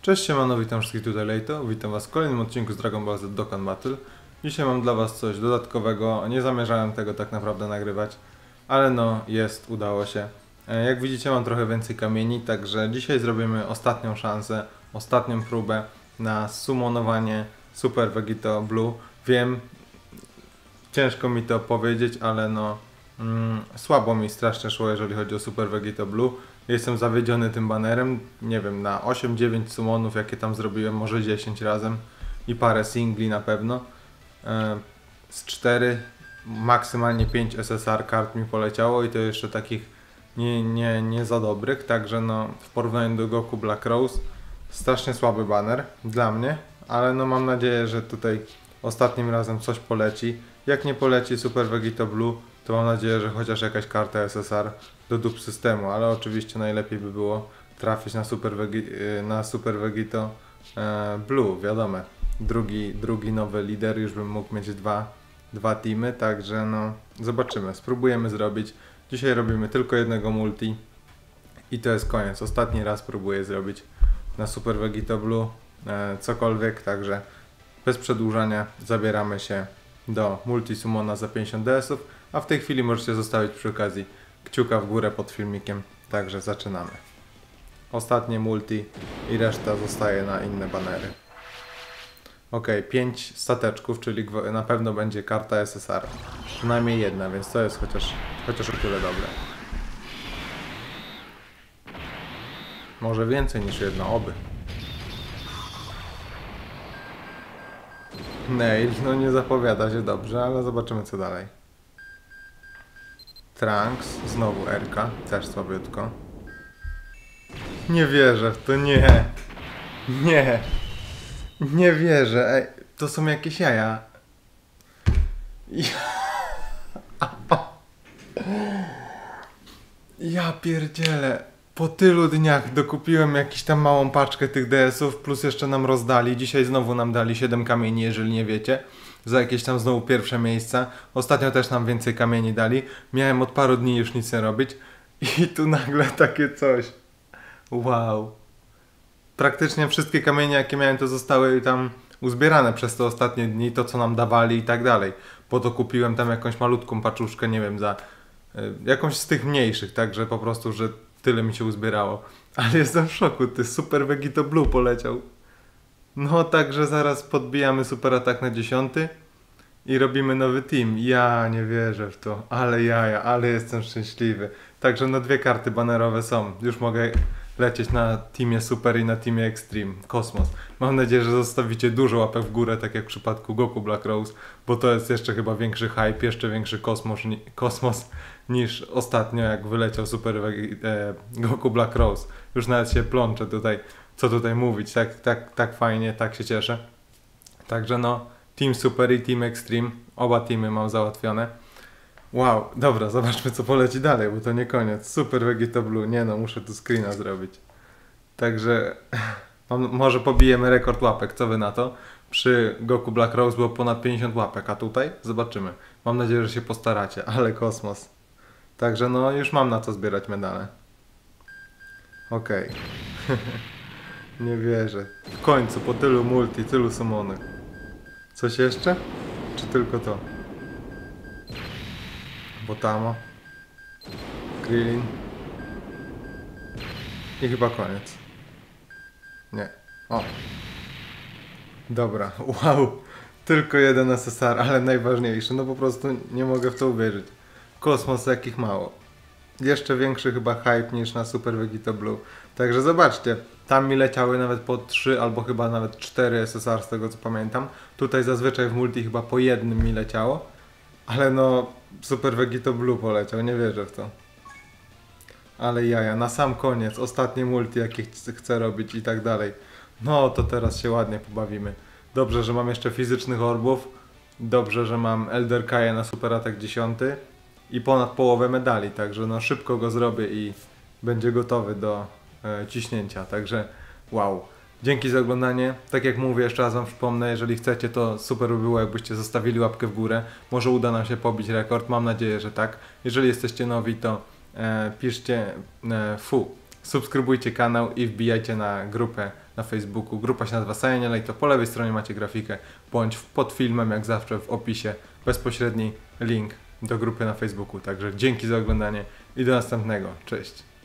Cześć, siemano, witam wszystkich tutaj Lejto. Witam was w kolejnym odcinku z Dragon Ball Z Dokkan Battle. Dzisiaj mam dla was coś dodatkowego. Nie zamierzałem tego tak naprawdę nagrywać, ale no jest, udało się. Jak widzicie, mam trochę więcej kamieni, także dzisiaj zrobimy ostatnią szansę, ostatnią próbę na summonowanie Super Vegito Blue. Wiem, ciężko mi to powiedzieć, ale no słabo mi strasznie szło, jeżeli chodzi o Super Vegito Blue. Jestem zawiedziony tym banerem, nie wiem, na 8-9 summonów, jakie tam zrobiłem, może 10 razem i parę singli na pewno. Z 4, maksymalnie 5 SSR kart mi poleciało i to jeszcze takich nie za dobrych, także no w porównaniu do Goku Black Rose strasznie słaby baner dla mnie, ale no mam nadzieję, że tutaj ostatnim razem coś poleci. Jak nie poleci Super Vegito Blue, to mam nadzieję, że chociaż jakaś karta SSR do dup systemu, ale oczywiście najlepiej by było trafić na Super Vegito Blue, wiadomo. Drugi nowy lider, już bym mógł mieć dwa teamy, także no zobaczymy, spróbujemy zrobić. Dzisiaj robimy tylko jednego multi i to jest koniec. Ostatni raz próbuję zrobić na Super Vegito Blue cokolwiek, także bez przedłużania zabieramy się do multi summona za 50 DS-ów, a w tej chwili możecie zostawić przy okazji kciuka w górę pod filmikiem, także zaczynamy. Ostatnie multi i reszta zostaje na inne banery. Ok, 5 stateczków, czyli na pewno będzie karta SSR. Przynajmniej jedna, więc to jest chociaż o tyle dobre. Może więcej niż jedna, oby. Nail, no nie zapowiada się dobrze, ale zobaczymy co dalej. Trunks, znowu RK, też słabiutko. Nie wierzę w to, nie. Nie wierzę, ej, to są jakieś jaja. Ja pierdzielę. Po tylu dniach dokupiłem jakąś tam małą paczkę tych DS-ów, plus jeszcze nam rozdali. Dzisiaj znowu nam dali 7 kamieni, jeżeli nie wiecie. Za jakieś tam znowu pierwsze miejsca. Ostatnio też nam więcej kamieni dali. Miałem od paru dni już nic nie robić. I tu nagle takie coś. Wow. Praktycznie wszystkie kamienie, jakie miałem, to zostały tam uzbierane przez te ostatnie dni. To, co nam dawali i tak dalej. Po to kupiłem tam jakąś malutką paczuszkę, nie wiem, za jakąś z tych mniejszych. Także po prostu, że tyle mi się uzbierało. Ale jestem w szoku. Ty Super Vegito Blue poleciał. No, także zaraz podbijamy super atak na 10 i robimy nowy team. Ja nie wierzę w to, ale jaja, ale jestem szczęśliwy. Także no 2 karty banerowe są. Już mogę lecieć na teamie Super i na teamie Extreme. Kosmos. Mam nadzieję, że zostawicie dużo łapek w górę, tak jak w przypadku Goku Black Rose, bo to jest jeszcze chyba większy hype, jeszcze większy kosmos niż ostatnio, jak wyleciał Goku Black Rose. Już nawet się plączę tutaj, co tutaj mówić, tak fajnie, tak się cieszę. Także no, Team Super i Team Extreme, oba teamy mam załatwione. Wow, dobra, zobaczmy co poleci dalej, bo to nie koniec. Super Vegito Blue, nie no, muszę tu screena zrobić. Także może pobijemy rekord łapek, co wy na to? Przy Goku Black Rose było ponad 50 łapek, a tutaj zobaczymy. Mam nadzieję, że się postaracie, ale kosmos. Także no, już mam na co zbierać medale. Okej. Nie wierzę. W końcu, po tylu multi, tylu summonek. Coś jeszcze? Czy tylko to? Botamo. Krillin. I chyba koniec. Nie. O. Dobra. Wow. Tylko jeden SSR, ale najważniejszy. No po prostu nie mogę w to uwierzyć. Kosmos jakich mało. Jeszcze większy chyba hype niż na Super Vegito Blue. Także zobaczcie, tam mi leciały nawet po 3 albo chyba nawet 4 SSR z tego co pamiętam. Tutaj zazwyczaj w multi chyba po jednym mi leciało. Ale no Super Vegito Blue poleciał, nie wierzę w to. Ale jaja, na sam koniec, ostatnie multi jakie chcę robić i tak dalej. No to teraz się ładnie pobawimy. Dobrze, że mam jeszcze fizycznych orbów. Dobrze, że mam Elder Kaja na Super Atak 10. I ponad połowę medali, także no szybko go zrobię i będzie gotowy do ciśnięcia, także wow. Dzięki za oglądanie, tak jak mówię, jeszcze raz wam przypomnę, jeżeli chcecie, to super by było, jakbyście zostawili łapkę w górę, może uda nam się pobić rekord, mam nadzieję, że tak. Jeżeli jesteście nowi, to piszcie subskrybujcie kanał i wbijajcie na grupę na Facebooku. Grupa się nazywa Sajanie Lejto. Po lewej stronie macie grafikę, bądź pod filmem, jak zawsze w opisie, bezpośredni link do grupy na Facebooku. Także dzięki za oglądanie i do następnego. Cześć!